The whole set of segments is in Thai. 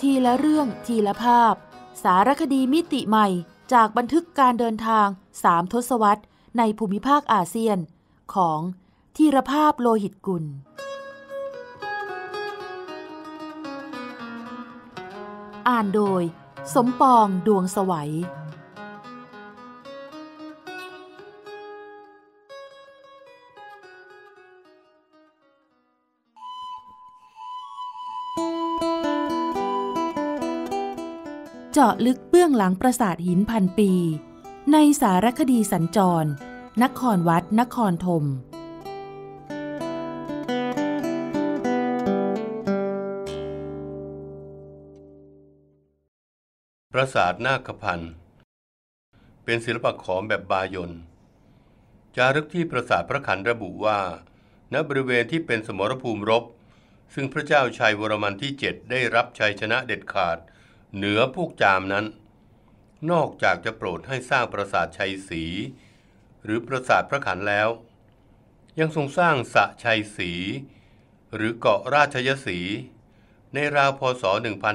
ทีละเรื่องทีละภาพสารคดีมิติใหม่จากบันทึกการเดินทาง3 ทศวรรษในภูมิภาคอาเซียนของธีรภาพโลหิตกุลอ่านโดยสมปองดวงไสวเจาะลึกเบื้องหลังปราสาทหินพันปีในสารคดีสัญจรนครวัดนครธมปราสาทนาคพันธ์เป็นศิลปะขอมแบบบายอนจารึกที่ปราสาทพระขันระบุว่าณบริเวณที่เป็นสมรภูมิรบซึ่งพระเจ้าชัยวรมันที่7ได้รับชัยชนะเด็ดขาดเหนือพวกจามนั้นนอกจากจะโปรดให้สร้างปราสาทชัยศรีหรือปราสาทพระขันแล้วยังทรงสร้างสระชัยศรีหรือเกาะราชยศรีในราวพ.ศ.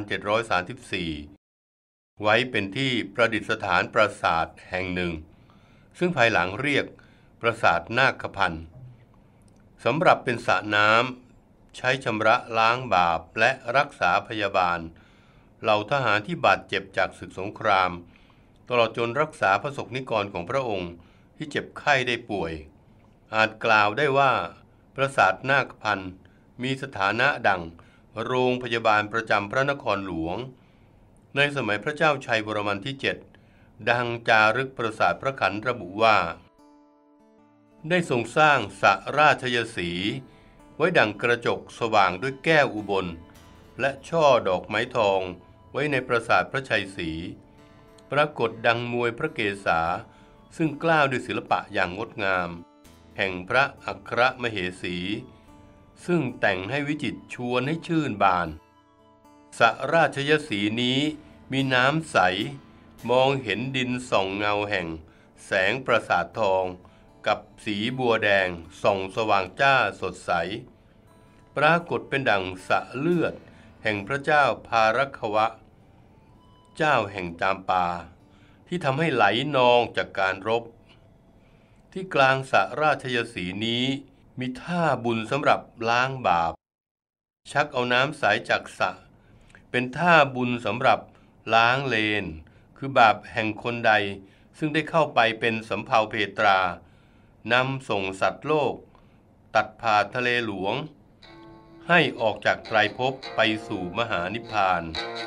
1734ไว้เป็นที่ประดิษฐานปราสาทแห่งหนึ่งซึ่งภายหลังเรียกปราสาทนาคพันธ์สำหรับเป็นสระน้ำใช้ชำระล้างบาปและรักษาพยาบาลเหล่าทหารที่บาดเจ็บจากศึกสงครามตลอดจนรักษาพระสงฆ์นิกรของพระองค์ที่เจ็บไข้ได้ป่วยอาจกล่าวได้ว่าปราสาทนาคพันธ์มีสถานะดังโรงพยาบาลประจำพระนครหลวงในสมัยพระเจ้าชัยวรมันที่7ดังจารึกปราสาทพระขันระบุว่าได้ทรงสร้างสระราชยศรีไว้ดังกระจกสว่างด้วยแก้วอุบลและช่อดอกไม้ทองไว้ในปราสาทพระชัยศรีปรากฏดังมวยพระเกศาซึ่งกล้าวด้วยศิลปะอย่างงดงามแห่งพระอัครมเหสีซึ่งแต่งให้วิจิตรชวนให้ชื่นบานสระราชยศรีนี้มีน้ำใสมองเห็นดินส่องเงาแห่งแสงปราสาททองกับสีบัวแดงส่องสว่างจ้าสดใสปรากฏเป็นดังสระเลือดแห่งพระเจ้าพารัควะเจ้าแห่งจามปาที่ทำให้ไหลนองจากการรบที่กลางสระราชยศรีนี้มีท่าบุญสำหรับล้างบาปชักเอาน้ำใสจากสระเป็นท่าบุญสำหรับล้างเลนคือบาปแห่งคนใดซึ่งได้เข้าไปเป็นสำเภาเพตรานำส่งสัตว์โลกตัดผ่านทะเลหลวงให้ออกจากไตรภพไปสู่มหานิพพาน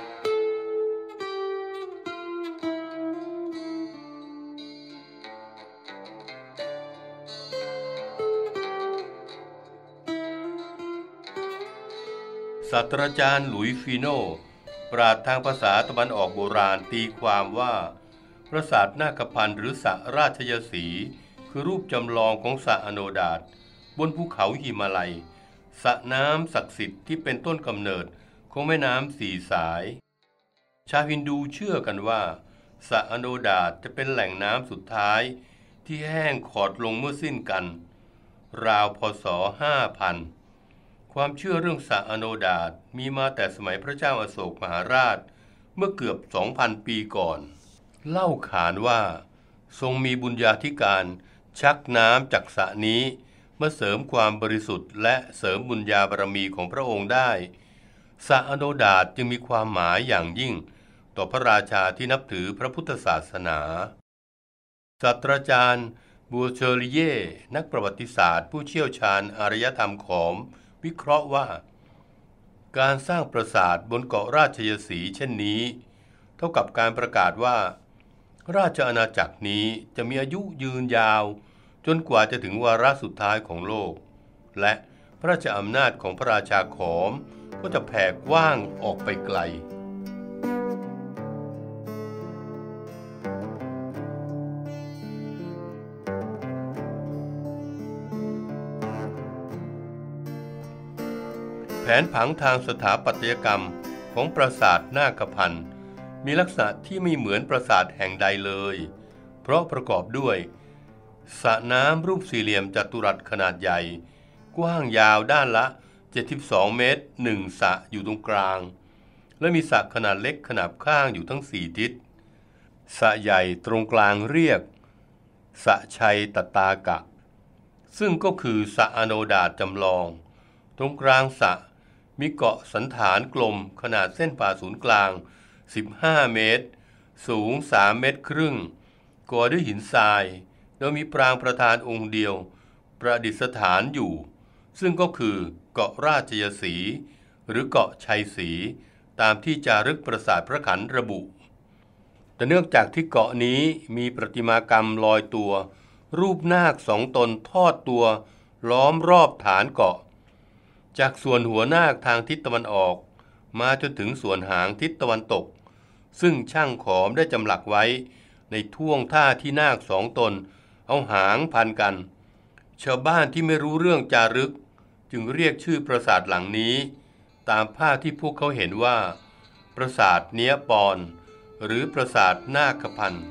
ศาสตราจารย์หลุยส์ฟีโนปราชญ์ทางภาษาตะวันออกโบราณตีความว่าปราสาทนาคพันธ์หรือสระราชยศรีคือรูปจำลองของสระอโนดาตบนภูเขาหิมาลัยสระน้ำศักดิ์สิทธิ์ที่เป็นต้นกำเนิดของแม่น้ำ4 สายชาวฮินดูเชื่อกันว่าสระอโนดาตจะเป็นแหล่งน้ำสุดท้ายที่แห้งขอดลงเมื่อสิ้นกันราวพ.ศ. 5000ความเชื่อเรื่องสระอโนดาตมีมาแต่สมัยพระเจ้าอโศกมหาราชเมื่อเกือบ 2,000 ปีก่อนเล่าขานว่าทรงมีบุญญาธิการชักน้ำจากสระนี้มาเสริมความบริสุทธิ์และเสริมบุญญาบารมีของพระองค์ได้สระอโนดาตจึงมีความหมายอย่างยิ่งต่อพระราชาที่นับถือพระพุทธศาสนาศาสตราจารย์บัวเชอริเย่นักประวัติศาสตร์ผู้เชี่ยวชาญอารยธรรมขอมวิเคราะห์ว่าการสร้างปราสาทบนเกาะราชยศรีเช่นนี้เท่ากับการประกาศว่าราชอาณาจักรนี้จะมีอายุยืนยาวจนกว่าจะถึงวาระสุดท้ายของโลกและพระราชอำนาจของพระราชาขอมก็จะแผ่กว้างออกไปไกลแผนผังทางสถาปัตยกรรมของปราสาทนาคพันธ์มีลักษณะที่ไม่เหมือนปราสาทแห่งใดเลยเพราะประกอบด้วยสระน้ำรูปสี่เหลี่ยมจัตุรัสขนาดใหญ่กว้างยาวด้านละ72 เมตร1 สระอยู่ตรงกลางและมีสระขนาดเล็กขนาบข้างอยู่ทั้ง4ทิศสระใหญ่ตรงกลางเรียกสระชัยตตากะซึ่งก็คือสระอโนดาตจำลองตรงกลางสระมีเกาะสันฐานกลมขนาดเส้นผ่าศูนย์กลาง15 เมตรสูง3 เมตรครึ่งก่อด้วยหินทรายแล้วมีปรางประธานองค์เดียวประดิษฐานอยู่ซึ่งก็คือเกาะราชยศรีหรือเกาะชัยศรีตามที่จารึกปราสาทพระขันระบุแต่เนื่องจากที่เกาะนี้มีประติมากรรมลอยตัวรูปนาค2 ตนทอดตัวล้อมรอบฐานเกาะจากส่วนหัวนาคทางทิศตะวันออกมาจนถึงส่วนหางทิศตะวันตกซึ่งช่างขอมได้จำหลักไว้ในท่วงท่าที่นาค2 ตนเอาหางพันกันชาวบ้านที่ไม่รู้เรื่องจารึกจึงเรียกชื่อปราสาทหลังนี้ตามภาพที่พวกเขาเห็นว่าปราสาทเนียปอนหรือปราสาทนาคพันธ์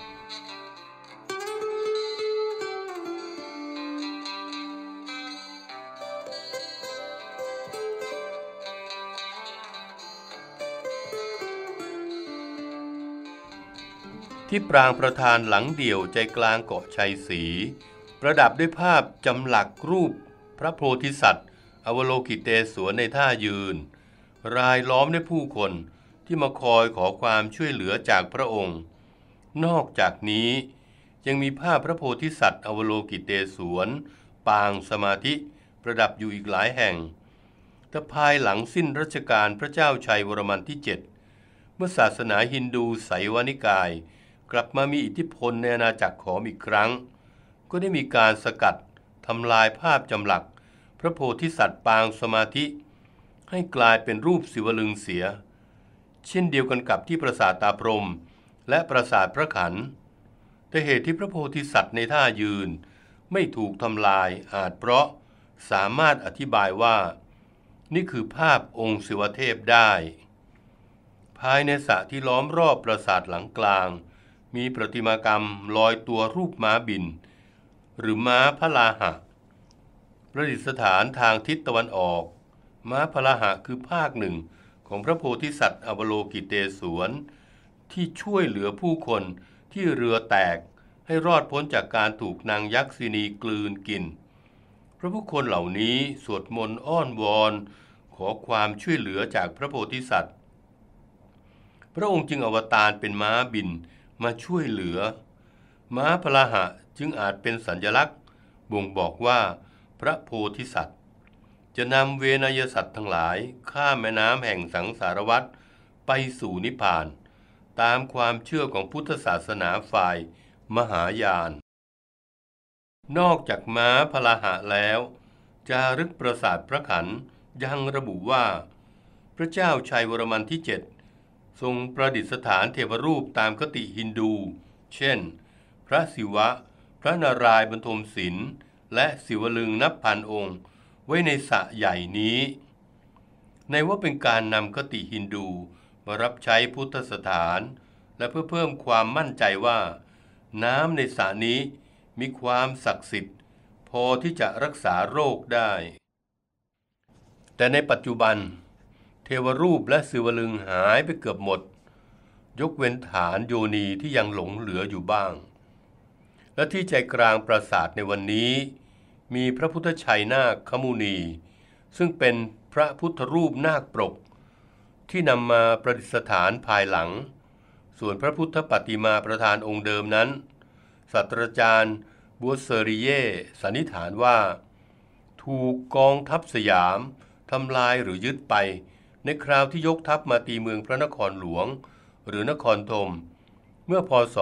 ที่ปรางประธานหลังเดี่ยวใจกลางเกาะชัยศรีประดับด้วยภาพจำหลักรูปพระโพธิสัตว์อวโลกิเตศวรในท่ายืนรายล้อมด้วยผู้คนที่มาคอยขอความช่วยเหลือจากพระองค์นอกจากนี้ยังมีภาพพระโพธิสัตว์อวโลกิเตศวรปางสมาธิประดับอยู่อีกหลายแห่งแต่ภายหลังสิ้นรัชกาลพระเจ้าชัยวรมันที่ 7เมื่อศาสนาฮินดูไสยวนิกายกลับมามีอิทธิพลในอาณาจักรขอมอีกครั้งก็ได้มีการสกัดทำลายภาพจำหลักพระโพธิสัตว์ปางสมาธิให้กลายเป็นรูปศิวลึงเสียเช่นเดียวกันกับที่ปราสาทตาพรหมและปราสาทพระขันแต่เหตุที่พระโพธิสัตว์ในท่ายืนไม่ถูกทำลายอาจเพราะสามารถอธิบายว่านี่คือภาพองค์ศิวเทพได้ภายในสระที่ล้อมรอบปราสาทหลังกลางมีประติมากรรมลอยตัวรูปม้าบินหรือม้าพลาหะประดิษฐานทางทิศตะวันออกม้าพลาหะคือภาคหนึ่งของพระโพธิสัตว์อวโลกิเตศวรที่ช่วยเหลือผู้คนที่เรือแตกให้รอดพ้นจากการถูกนางยักษินีกลืนกินพระผู้คนเหล่านี้สวดมนต์อ้อนวอนขอความช่วยเหลือจากพระโพธิสัตว์พระองค์จึงอวตารเป็นม้าบินมาช่วยเหลือม้าพลาหะจึงอาจเป็นสัญลักษณ์บ่งบอกว่าพระโพธิสัตว์จะนำเวนยสัตว์ทั้งหลายข้ามแม่น้ำแห่งสังสารวัฏไปสู่นิพพานตามความเชื่อของพุทธศาสนาฝ่ายมหายานนอกจากม้าพลาหะแล้วจารึกปราสาทพระขันยังระบุว่าพระเจ้าชัยวรมันที่ 7ทรงประดิษฐานเทวรูปตามคติฮินดูเช่นพระศิวะพระนารายณ์บรรทมศิลป์และศิวลึงนับพันองค์ไว้ในสระใหญ่นี้ในว่าเป็นการนำคติฮินดูมารับใช้พุทธสถานและเพื่อเพิ่มความมั่นใจว่าน้ำในสระนี้มีความศักดิ์สิทธิ์พอที่จะรักษาโรคได้แต่ในปัจจุบันเทวรูปและศิวลึงหายไปเกือบหมดยกเว้นฐานโยนีที่ยังหลงเหลืออยู่บ้างและที่ใจกลางปราสาทในวันนี้มีพระพุทธชัยนาคขมุนีซึ่งเป็นพระพุทธรูปนาคปรกที่นำมาประดิษฐานภายหลังส่วนพระพุทธปฏิมาประธานองค์เดิมนั้นศาสตราจารย์บัวเซอริเย่สันนิษฐานว่าถูกกองทัพสยามทำลายหรือยึดไปในคราวที่ยกทัพมาตีเมืองพระนครหลวงหรือนครธมเมื่อพ.ศ.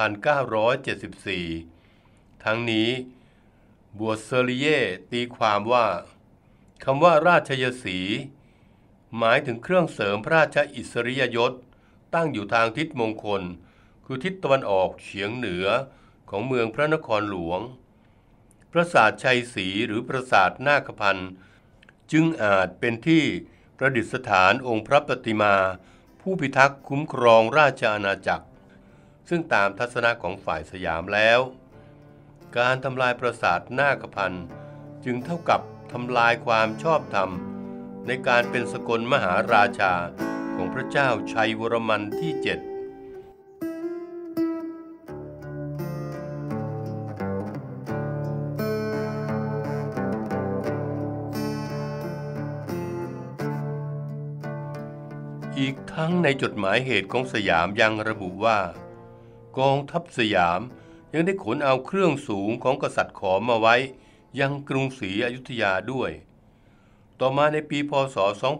1974 ทั้งนี้บัวเซอริเย่ตีความว่าคำว่าราชยศรีหมายถึงเครื่องเสริมพระราชอิสริยยศตั้งอยู่ทางทิศมงคลคือทิศตะวันออกเฉียงเหนือของเมืองพระนครหลวงปราสาทชัยศรีหรือปราสาทนาคพันธ์จึงอาจเป็นที่ประดิษฐานองค์พระปฏิมาผู้พิทักษ์คุ้มครองราชอาณาจักรซึ่งตามทัศนะของฝ่ายสยามแล้วการทำลายปราสาทนาคพันธ์จึงเท่ากับทำลายความชอบธรรมในการเป็นสกลมหาราชาของพระเจ้าชัยวรมันที่ 7อีกทั้งในจดหมายเหตุของสยามยังระบุว่ากองทัพสยามยังได้ขนเอาเครื่องสูงของกษัตริย์ขอมมาไว้ยังกรุงศรีอยุธยาด้วยต่อมาในปีพ.ศ.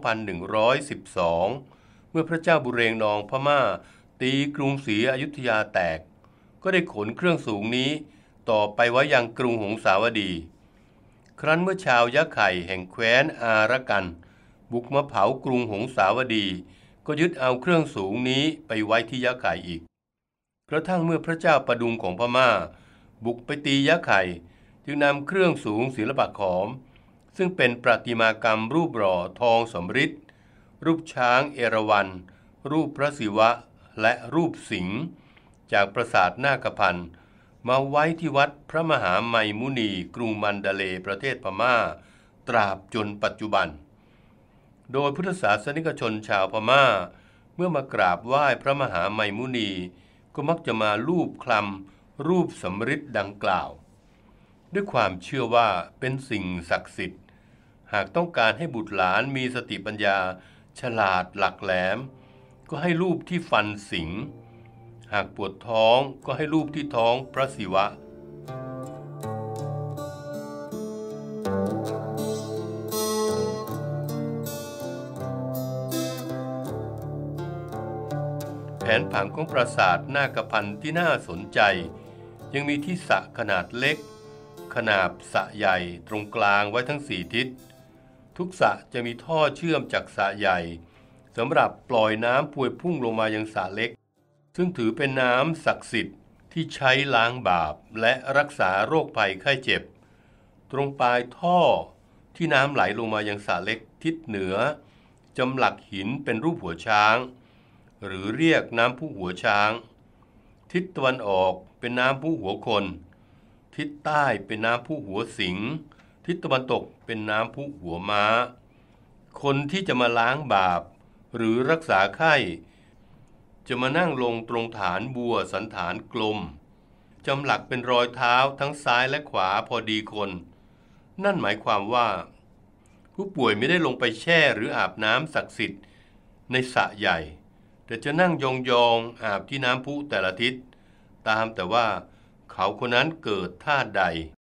2112เมื่อพระเจ้าบุเรงนองพม่าตีกรุงศรีอยุธยาแตกก็ได้ขนเครื่องสูงนี้ต่อไปไว้ยังกรุงหงสาวดีครั้นเมื่อชาวยะไข่แห่งแคว้นอาระกันบุกมาเผากรุงหงสาวดีก็ยึดเอาเครื่องสูงนี้ไปไว้ที่ยะไข่อีกกระทั่งเมื่อพระเจ้าประดุงของพม่าบุกไปตียะไข่จึงนำเครื่องสูงศิลปะขอมซึ่งเป็นประติมากรรมรูปหล่อทองสำริดรูปช้างเอราวัณรูปพระศิวะและรูปสิงห์จากปราสาทนาคพันธ์มาไว้ที่วัดพระมหาไมมุนีกรุงมันดาเลย์ประเทศพม่าตราบจนปัจจุบันโดยพุทธศาสนิกชนชาวพม่าเมื่อมากราบไหว้พระมหาไมมุนีก็มักจะมาลูบคลำรูปสำริดดังกล่าวด้วยความเชื่อว่าเป็นสิ่งศักดิ์สิทธิ์หากต้องการให้บุตรหลานมีสติปัญญาฉลาดหลักแหลมก็ให้รูปที่ฟันสิงห์หากปวดท้องก็ให้รูปที่ท้องพระศิวะแผนผังของปราสาทนาคพันธ์ที่น่าสนใจยังมีที่สระขนาดเล็กขนาบสระใหญ่ตรงกลางไว้ทั้ง4ทิศทุกสระจะมีท่อเชื่อมจากสระใหญ่สำหรับปล่อยน้ำพวยพุ่งลงมายังสระเล็กซึ่งถือเป็นน้ำศักดิ์สิทธิ์ที่ใช้ล้างบาปและรักษาโรคภัยไข้เจ็บตรงปลายท่อที่น้ำไหลลงมายังสระเล็กทิศเหนือจำหลักหินเป็นรูปหัวช้างหรือเรียกน้ำพุหัวช้างทิศตะวันออกเป็นน้ำพุหัวคนทิศใต้เป็นน้ำพุหัวสิงห์ทิศตะวันตกเป็นน้ำพุหัวม้าคนที่จะมาล้างบาปหรือรักษาไข้จะมานั่งลงตรงฐานบัวสันฐานกลมจำหลักเป็นรอยเท้าทั้งซ้ายและขวาพอดีคนนั่นหมายความว่าผู้ป่วยไม่ได้ลงไปแช่หรืออาบน้ำศักดิ์สิทธิ์ในสระใหญ่แต่จะนั่งยองๆอาบที่น้ำพุแต่ละทิศตามแต่ว่าเขาคนนั้นเกิดธาตุใด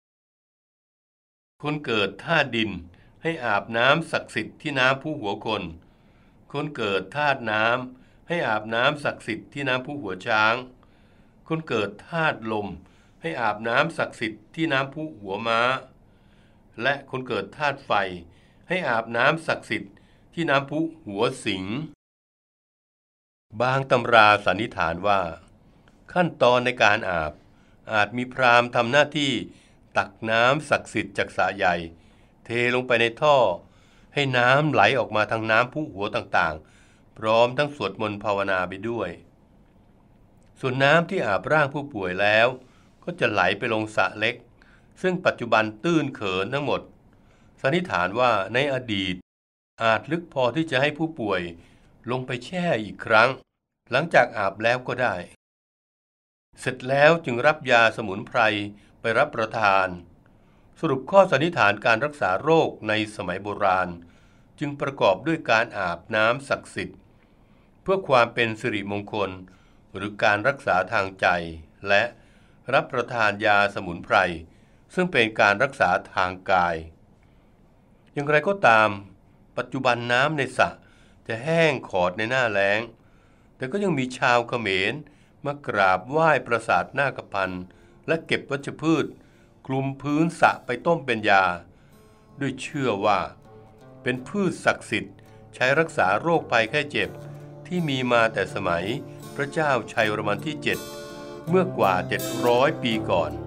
คนเกิดธาตุดินให้อาบน้ำศักดิ์สิทธิ์ที่น้ำพุหัวคนคนเกิดธาตุน้ำให้อาบน้ำศักดิ์สิทธิ์ที่น้ำพุหัวช้างคนเกิดธาตุลมให้อาบน้ำศักดิ์สิทธิ์ที่น้ำพุหัวม้าและคนเกิดธาตุไฟให้อาบน้ำศักดิ์สิทธิ์ที่น้ำพุหัวสิงห์บางตำราสันนิษฐานว่าขั้นตอนในการอาจมีพราหมณ์ทำหน้าที่ตักน้ำศักดิ์สิทธิ์จากสระใหญ่เทลงไปในท่อให้น้ำไหลออกมาทางน้ำพุหัวต่างๆพร้อมทั้งสวดมนต์ภาวนาไปด้วยส่วนน้ำที่อาบร่างผู้ป่วยแล้วก็จะไหลไปลงสระเล็กซึ่งปัจจุบันตื้นเขินทั้งหมดสันนิษฐานว่าในอดีตอาจลึกพอที่จะให้ผู้ป่วยลงไปแช่อีกครั้งหลังจากอาบแล้วก็ได้เสร็จแล้วจึงรับยาสมุนไพรไปรับประทานสรุปข้อสันนิษฐานการรักษาโรคในสมัยโบราณจึงประกอบด้วยการอาบน้ำศักดิ์สิทธิ์เพื่อความเป็นสิริมงคลหรือการรักษาทางใจและรับประทานยาสมุนไพรซึ่งเป็นการรักษาทางกายอย่างไรก็ตามปัจจุบันน้ำในสระจะแห้งขอดในหน้าแล้งแต่ก็ยังมีชาวเขมรมากราบไหว้ปราสาทนาคพันธ์และเก็บวัชพืชคลุมพื้นสระไปต้มเป็นยาด้วยเชื่อว่าเป็นพืชศักดิ์สิทธิ์ใช้รักษาโรคภัยไข้เจ็บที่มีมาแต่สมัยพระเจ้าชัยวรมันที่ 7เมื่อกว่า700ปีก่อน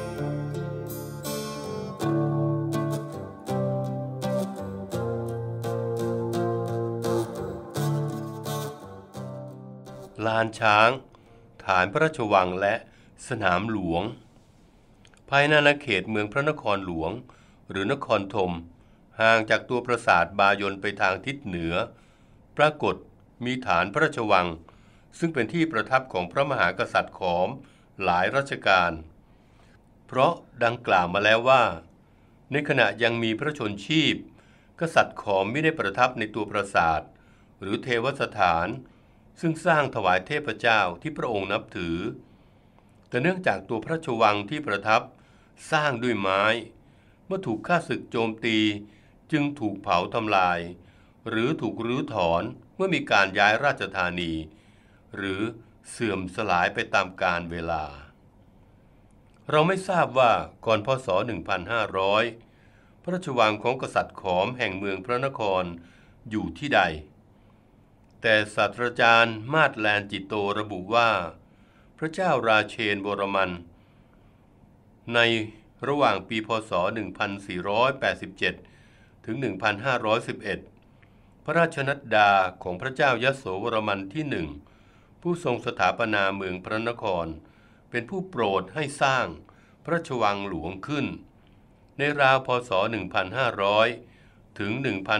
ลานช้างฐานพระราชวังและสนามหลวงภายในอาณาเขตเมืองพระนครหลวงหรือนครธมห่างจากตัวปราสาทบายนไปทางทิศเหนือปรากฏมีฐานพระราชวังซึ่งเป็นที่ประทับของพระมหากษัตริย์ขอมหลายรัชกาลเพราะดังกล่าวมาแล้วว่าในขณะยังมีพระชนชีพกษัตริย์ขอมไม่ได้ประทับในตัวปราสาทหรือเทวสถานซึ่งสร้างถวายเทพเจ้าที่พระองค์นับถือแต่เนื่องจากตัวพระราชวังที่ประทับสร้างด้วยไม้เมื่อถูกข้าศึกโจมตีจึงถูกเผาทำลายหรือถูกรื้อถอนเมื่อมีการย้ายราชธานีหรือเสื่อมสลายไปตามกาลเวลาเราไม่ทราบว่าก่อนพ.ศ. 1500 พระราชวังของกษัตริย์ขอมแห่งเมืองพระนครอยู่ที่ใดแต่ศาสตราจารย์มาดแลนจิโตระบุว่าพระเจ้าราเชนวรมันในระหว่างปีพ.ศ. 1487 ถึง 1511 พระราชนัดดาของพระเจ้ายโสวรมันที่หนึ่งผู้ทรงสถาปนาเมืองพระนครเป็นผู้โปรดให้สร้างพระราชวังหลวงขึ้นในราวพ.ศ. 1500 ถึง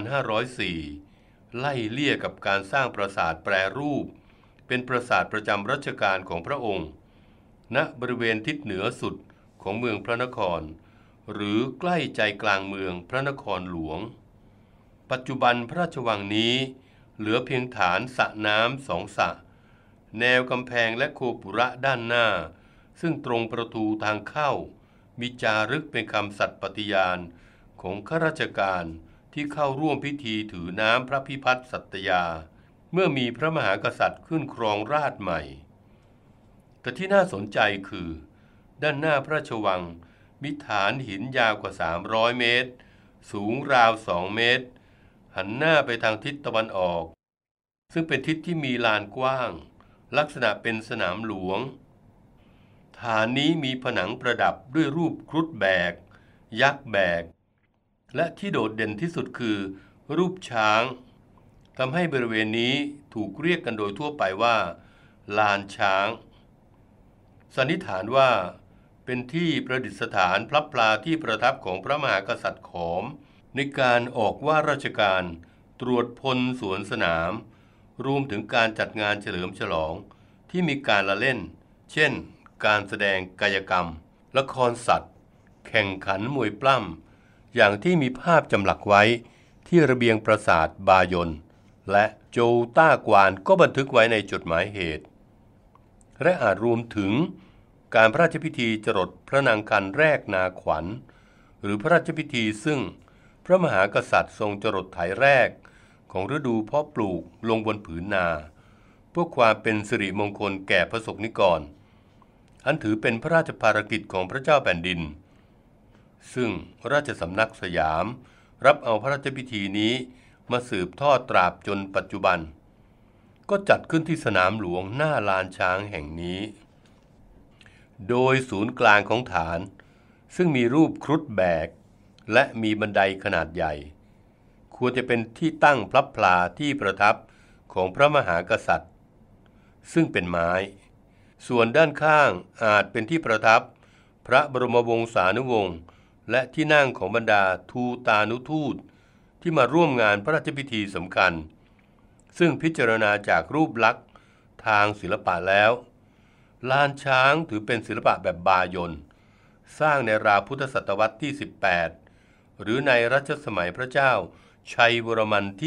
1504 ไล่เลี่ยกับการสร้างปราสาทแปรรูปเป็นปราสาทประจำรัชกาลของพระองค์ณบริเวณทิศเหนือสุดของเมืองพระนครหรือใกล้ใจกลางเมืองพระนครหลวงปัจจุบันพระราชวังนี้เหลือเพียงฐานสระน้ำ2 สระแนวกำแพงและโคปุระด้านหน้าซึ่งตรงประตูทางเข้ามีจารึกเป็นคำสัตย์ปฏิญาณของข้าราชการที่เข้าร่วมพิธีถือน้ำพระพิพัฒน์สัตยาเมื่อมีพระมหากษัตริย์ขึ้นครองราชย์ใหม่แต่ที่น่าสนใจคือด้านหน้าพระราชวังมีฐานหินยาวกว่า300 เมตรสูงราว2 เมตรหันหน้าไปทางทิศตะวันออกซึ่งเป็นทิศที่มีลานกว้างลักษณะเป็นสนามหลวงฐานนี้มีผนังประดับด้วยรูปครุฑแบกยักษ์แบกและที่โดดเด่นที่สุดคือรูปช้างทำให้บริเวณนี้ถูกเรียกกันโดยทั่วไปว่าลานช้างสันนิษฐานว่าเป็นที่ประดิษฐานพระพลาที่ประทับของพระมหากษัตริย์ขอมในการออกว่าราชการตรวจพลสวนสนามรวมถึงการจัดงานเฉลิมฉลองที่มีการละเล่นเช่นการแสดงกายกรรมละครสัตว์แข่งขันมวยปล้ำอย่างที่มีภาพจำหลักไว้ที่ระเบียงปราสาทบายอนและโจวต้ากวานก็บันทึกไว้ในจดหมายเหตุและอาจรวมถึงการพระราชพิธีจรดพระนางคันแรกนาขวัญหรือพระราชพิธีซึ่งพระมหากษัตริย์ทรงจรดไถแรกของฤดูเพาะปลูกลงบนผืนนาเพื่อความเป็นสิริมงคลแก่พระสงฆ์นิกรอันถือเป็นพระราชภารกิจของพระเจ้าแผ่นดินซึ่งราชสำนักสยามรับเอาพระราชพิธีนี้มาสืบทอดตราบจนปัจจุบันก็จัดขึ้นที่สนามหลวงหน้าลานช้างแห่งนี้โดยศูนย์กลางของฐานซึ่งมีรูปครุฑแบกและมีบันไดขนาดใหญ่ควรจะเป็นที่ตั้งพระพลาที่ประทับของพระมหากษัตริย์ซึ่งเป็นไม้ส่วนด้านข้างอาจเป็นที่ประทับพระบรมวงศานุวงศ์และที่นั่งของบรรดาทูตานุทูตที่มาร่วมงานพระราชพิธีสำคัญซึ่งพิจารณาจากรูปลักษณ์ทางศิลปะแล้วลานช้างถือเป็นศิลปะแบบบายอนสร้างในราวพุทธศตวรรษที่ 18 หรือในรัชสมัยพระเจ้าชัยวรมันที่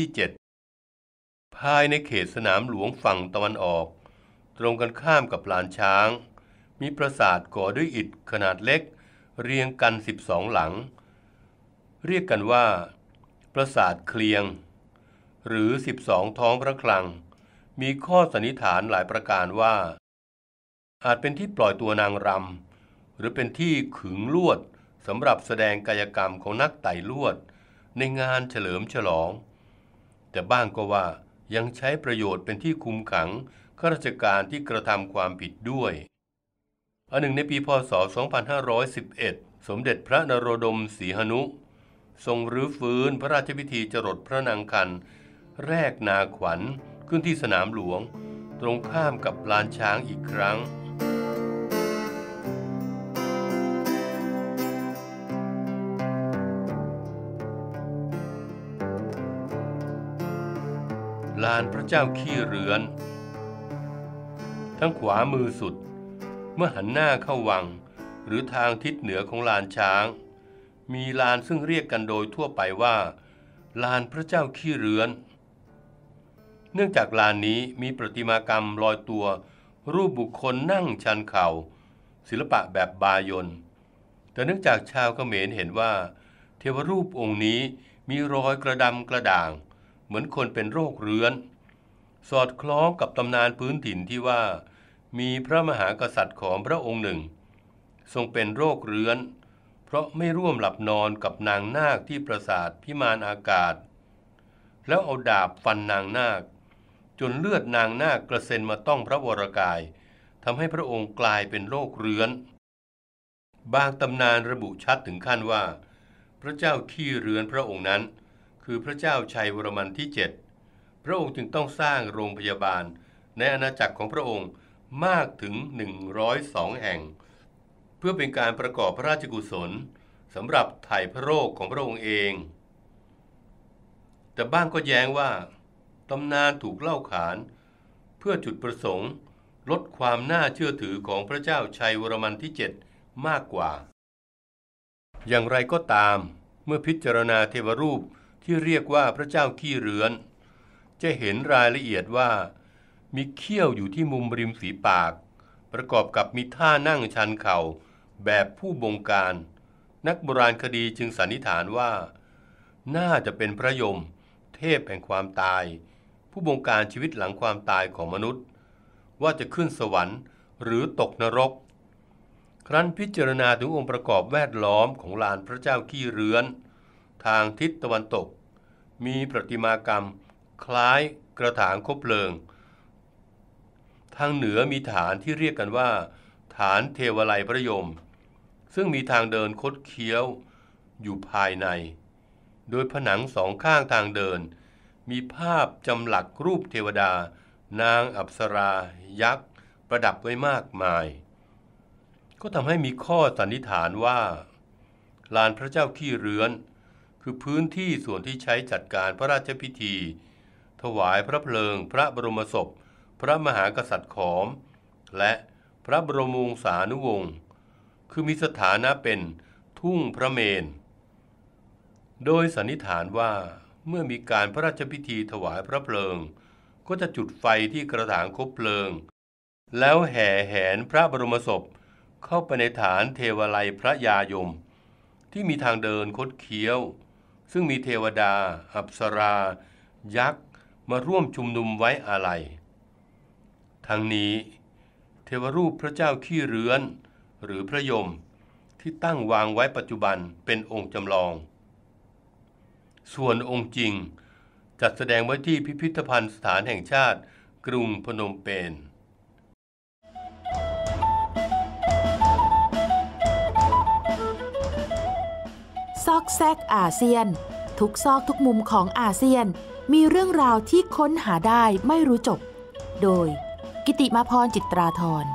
7 ภายในเขตสนามหลวงฝั่งตะวันออกตรงกันข้ามกับลานช้างมีปราสาทก่อด้วยอิฐขนาดเล็กเรียงกัน12 หลังเรียกกันว่าปราสาทเคลียงหรือ12 ท้องพระคลังมีข้อสันนิษฐานหลายประการว่าอาจเป็นที่ปล่อยตัวนางรำหรือเป็นที่ขึงลวดสำหรับแสดงกายกรรมของนักไต่ลวดในงานเฉลิมฉลองแต่บ้างก็ว่ายังใช้ประโยชน์เป็นที่คุมขังข้าราชการที่กระทำความผิดด้วยอันหนึ่งในปีพ.ศ. 2511 สมเด็จพระนโรดมศรีหนุทรงรื้อฟื้นพระราชพิธีจรดพระนางคันแรกนาขวัญขึ้นที่สนามหลวงตรงข้ามกับลานช้างอีกครั้งลลานพระเจ้าขี้เรือนทั้งขวามือสุดเมื่อหันหน้าเข้าวังหรือทางทิศเหนือของลานช้างมีลานซึ่งเรียกกันโดยทั่วไปว่าลานพระเจ้าขี้เรือนเนื่องจากลานนี้มีประติมากรรมลอยตัวรูปบุคคลนั่งชันเข่าศิลปะแบบบายอนแต่เนื่องจากชาวเขมรเห็นว่าเทวรูปองค์นี้มีรอยกระดำกระด่างเหมือนคนเป็นโรคเรื้อนสอดคล้องกับตำนานพื้นถิ่นที่ว่ามีพระมหากษัตริย์ของพระองค์หนึ่งทรงเป็นโรคเรื้อนเพราะไม่ร่วมหลับนอนกับนางนาคที่ปราสาทพิมานอากาศแล้วเอาดาบฟันนางนาคจนเลือดนางนาคกระเซ็นมาต้องพระวรกายทำให้พระองค์กลายเป็นโรคเรื้อนบางตำนานระบุชัดถึงขั้นว่าพระเจ้าขี้เรื้อนพระองค์นั้นคือพระเจ้าชัยวรมันที่ 7พระองค์จึงต้องสร้างโรงพยาบาลในอาณาจักรของพระองค์มากถึง102แห่งเพื่อเป็นการประกอบพระราชกุศลสำหรับไถ่พระโรคของพระองค์เองแต่บ้างก็แย้งว่าตำนานถูกเล่าขานเพื่อจุดประสงค์ลดความน่าเชื่อถือของพระเจ้าชัยวรมันที่ 7มากกว่าอย่างไรก็ตามเมื่อพิจารณาเทวรูปที่เรียกว่าพระเจ้าขี้เรื้อนจะเห็นรายละเอียดว่ามีเขี้ยวอยู่ที่มุมริมฝีปากประกอบกับมีท่านั่งชันเข่าแบบผู้บงการนักโบราณคดีจึงสันนิษฐานว่าน่าจะเป็นพระยมเทพแห่งความตายผู้บงการชีวิตหลังความตายของมนุษย์ว่าจะขึ้นสวรรค์หรือตกนรกครั้นพิจารณาถึงองค์ประกอบแวดล้อมของลานพระเจ้าขี้เรื้อนทางทิศตะวันตกมีประติมากรรมคล้ายกระถางคบเพลิงทางเหนือมีฐานที่เรียกกันว่าฐานเทวไลยพระยมซึ่งมีทางเดินคดเคี้ยวอยู่ภายในโดยผนังสองข้างทางเดินมีภาพจำหลักรูปเทวดานางอัปสรายักษ์ประดับไว้มากมายก็ทำให้มีข้อสันนิษฐานว่าลานพระเจ้าขี้เรื้อนคือพื้นที่ส่วนที่ใช้จัดการพระราชพิธีถวายพระเพลิงพระบรมศพพระมหากษัตริย์ขอมและพระบรมวงศานุวงศ์คือมีสถานะเป็นทุ่งพระเมรุโดยสันนิษฐานว่าเมื่อมีการพระราชพิธีถวายพระเพลิงก็จะจุดไฟที่กระถางคบเพลิงแล้วแห่แหนพระบรมศพเข้าไปในฐานเทวไลยพระยายมที่มีทางเดินคดเคี้ยวซึ่งมีเทวดาอัปสรายักษ์มาร่วมชุมนุมไว้อาลัยทั้งนี้เทวรูปพระเจ้าขี้เรื้อนหรือพระยมที่ตั้งวางไว้ปัจจุบันเป็นองค์จำลองส่วนองค์จริงจัดแสดงไว้ที่พิพิธภัณฑ์สถานแห่งชาติกรุงพนมเปญซอกแซกอาเซียนทุกซอกทุกมุมของอาเซียนมีเรื่องราวที่ค้นหาได้ไม่รู้จบโดยกิติมาพรจิตราธร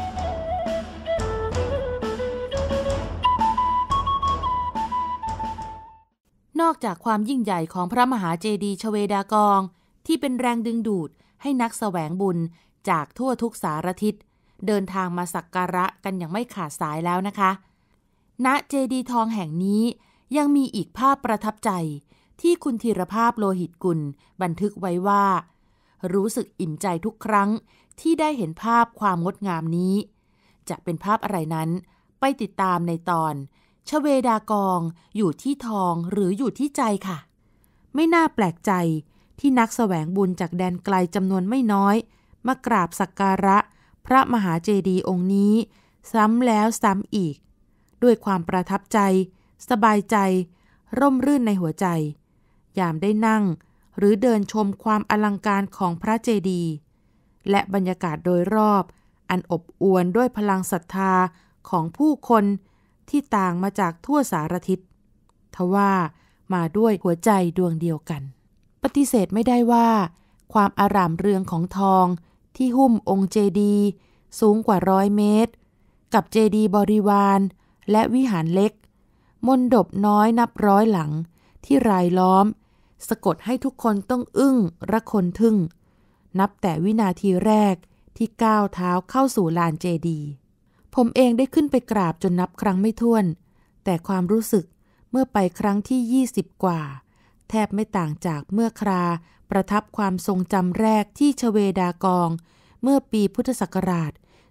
นอกจากความยิ่งใหญ่ของพระมหาเจดีย์ชเวดากองที่เป็นแรงดึงดูดให้นักแสวงบุญจากทั่วทุกสารทิศเดินทางมาสักการะกันอย่างไม่ขาดสายแล้วนะคะณเจดีย์ทองแห่งนี้ยังมีอีกภาพประทับใจที่คุณธีรภาพโลหิตกุลบันทึกไว้ว่ารู้สึกอิ่มใจทุกครั้งที่ได้เห็นภาพความงดงามนี้จะเป็นภาพอะไรนั้นไปติดตามในตอนชเวดากองอยู่ที่ทองหรืออยู่ที่ใจค่ะไม่น่าแปลกใจที่นักแสวงบุญจากแดนไกลจำนวนไม่น้อยมากราบสักการะพระมหาเจดีย์องค์นี้ซ้ำแล้วซ้ำอีกด้วยความประทับใจสบายใจร่มรื่นในหัวใจยามได้นั่งหรือเดินชมความอลังการของพระเจดีย์และบรรยากาศโดยรอบอันอบอวลด้วยพลังศรัทธาของผู้คนที่ต่างมาจากทั่วสารทิศทว่ามาด้วยหัวใจดวงเดียวกันปฏิเสธไม่ได้ว่าความอร่ามเรืองของทองที่หุ้มองค์เจดีย์สูงกว่า100 เมตรกับเจดีย์บริวารและวิหารเล็กมณฑปน้อยนับร้อยหลังที่รายล้อมสะกดให้ทุกคนต้องอึ้งระคนทึ่งนับแต่วินาทีแรกที่ก้าวเท้าเข้าสู่ลานเจดีย์ผมเองได้ขึ้นไปกราบจนนับครั้งไม่ถ้วนแต่ความรู้สึกเมื่อไปครั้งที่20กว่าแทบไม่ต่างจากเมื่อคราประทับความทรงจำแรกที่ชเวดากองเมื่อปีพุทธศักราช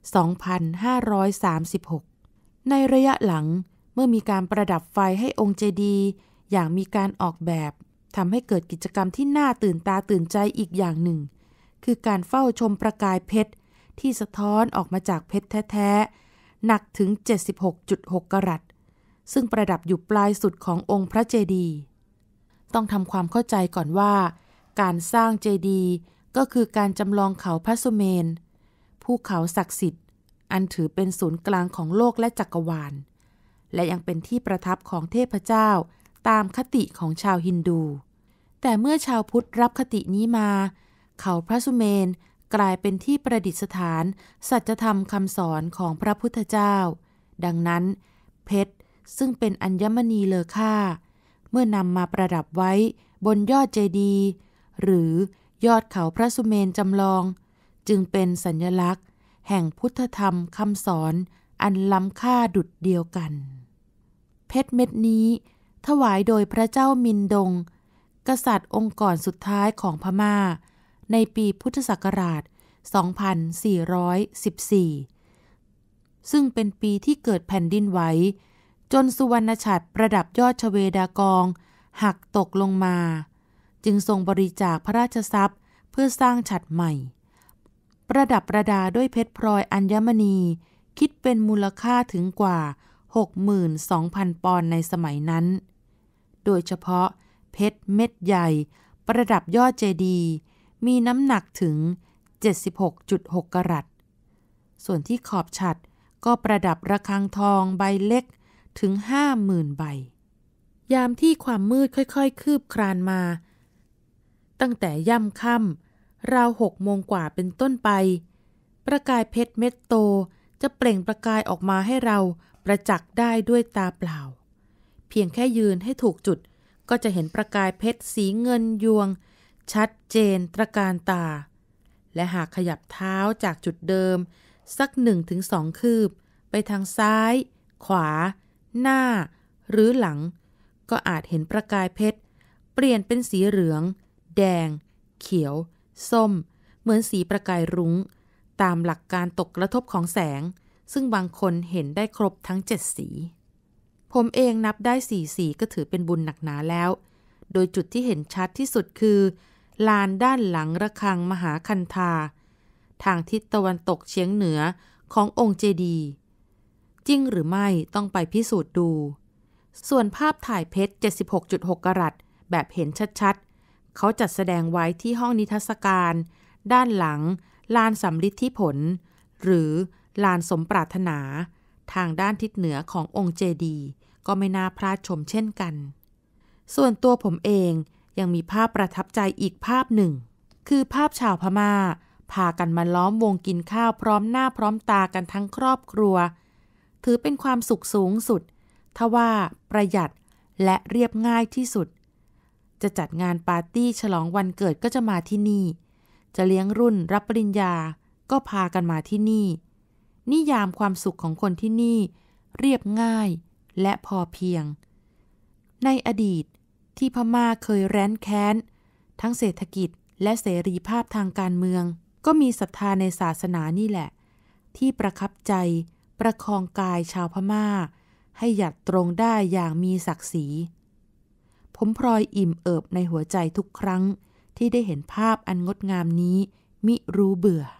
2536 ในระยะหลังเมื่อมีการประดับไฟให้องค์เจดีย์อย่างมีการออกแบบทำให้เกิดกิจกรรมที่น่าตื่นตาตื่นใจอีกอย่างหนึ่งคือการเฝ้าชมประกายเพชรที่สะท้อนออกมาจากเพชรแท้ๆหนักถึง 76.6 กะรัตซึ่งประดับอยู่ปลายสุดขององค์พระเจดีย์ต้องทำความเข้าใจก่อนว่าการสร้างเจดีย์ก็คือการจำลองเขาพระสุเมนภูเขาศักดิ์สิทธิ์อันถือเป็นศูนย์กลางของโลกและจักรวาลและยังเป็นที่ประทับของเทพเจ้าตามคติของชาวฮินดูแต่เมื่อชาวพุทธรับคตินี้มาเขาพระสุเมนกลายเป็นที่ประดิษฐานสัจธรรมคำสอนของพระพุทธเจ้าดังนั้นเพชรซึ่งเป็นอัญมณีเลอค่าเมื่อนำมาประดับไว้บนยอดเจดีย์หรือยอดเขาพระสุเมนจำลองจึงเป็นสัญลักษณ์แห่งพุทธธรรมคำสอนอันล้ำค่าดุจเดียวกันเพชรเม็ดนี้ถวายโดยพระเจ้ามินดงกษัตริย์องค์ก่อนสุดท้ายของพม่าในปีพุทธศักราช 2414 ซึ่งเป็นปีที่เกิดแผ่นดินไหวจนสุวรรณฉัตรประดับยอดชเวดากองหักตกลงมาจึงทรงบริจาคพระราชทรัพย์เพื่อสร้างฉัตรใหม่ประดับประดาด้วยเพชรพลอยอัญมณีคิดเป็นมูลค่าถึงกว่า 62,000 ปอนด์ในสมัยนั้นโดยเฉพาะเพชรเม็ดใหญ่ประดับยอดเจดีย์มีน้ำหนักถึง 76.6 กะรัตส่วนที่ขอบฉัตรก็ประดับระฆังทองใบเล็กถึง 50,000 ใบยามที่ความมืดค่อยๆคืบคลานมาตั้งแต่ย่ำค่ำราว6 โมงกว่าเป็นต้นไปประกายเพชรเม็ดโตจะเปล่งประกายออกมาให้เราประจักษ์ได้ด้วยตาเปล่าเพียงแค่ยืนให้ถูกจุดก็จะเห็นประกายเพชรสีเงินยวงชัดเจนตระการตาและหากขยับเท้าจากจุดเดิมสัก 1-2 คืบไปทางซ้ายขวาหน้าหรือหลังก็อาจเห็นประกายเพชรเปลี่ยนเป็นสีเหลืองแดงเขียวส้มเหมือนสีประกายรุ้งตามหลักการตกกระทบของแสงซึ่งบางคนเห็นได้ครบทั้ง7 สีผมเองนับได้4 สีก็ถือเป็นบุญหนักหนาแล้วโดยจุดที่เห็นชัดที่สุดคือลานด้านหลังระฆังมหาคันธาทางทิศตะวันตกเฉียงเหนือขององค์เจดีย์จริงหรือไม่ต้องไปพิสูจน์ดูส่วนภาพถ่ายเพชร 76.6 กะรัตแบบเห็นชัดๆเขาจัดแสดงไว้ที่ห้องนิทรรศการด้านหลังลานสำริดที่ผลหรือลานสมปรารถนาทางด้านทิศเหนือขององค์เจดีย์ก็ไม่น่าพลาดชมเช่นกันส่วนตัวผมเองยังมีภาพประทับใจอีกภาพหนึ่งคือภาพชาวพม่าพากันมาล้อมวงกินข้าวพร้อมหน้าพร้อมตากันทั้งครอบครัวถือเป็นความสุขสูงสุดทว่าประหยัดและเรียบง่ายที่สุดจะจัดงานปาร์ตี้ฉลองวันเกิดก็จะมาที่นี่จะเลี้ยงรุ่นรับปริญญาก็พากันมาที่นี่นิยามความสุขของคนที่นี่เรียบง่ายและพอเพียงในอดีตที่พม่าเคยแร้นแค้นทั้งเศรษฐกิจและเสรีภาพทางการเมืองก็มีศรัทธาในศาสนานี่แหละที่ประคับใจประคองกายชาวพม่าให้หยัดตรงได้อย่างมีศักดิ์ศรีผมพลอยอิ่มเอิบในหัวใจทุกครั้งที่ได้เห็นภาพอันงดงามนี้มิรู้เบื่อ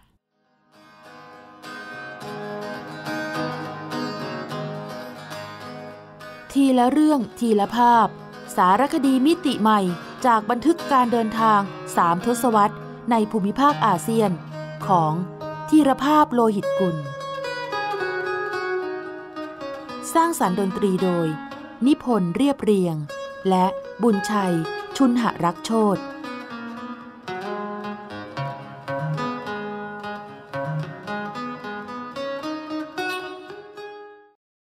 ทีละเรื่องทีละภาพสารคดีมิติใหม่จากบันทึกการเดินทาง3 ทศวรรษในภูมิภาคอาเซียนของธีรภาพโลหิตกุลสร้างสรรค์ดนตรีโดยนิพนธ์เรียบเรียงและบุญชัยชุนหรักโชติ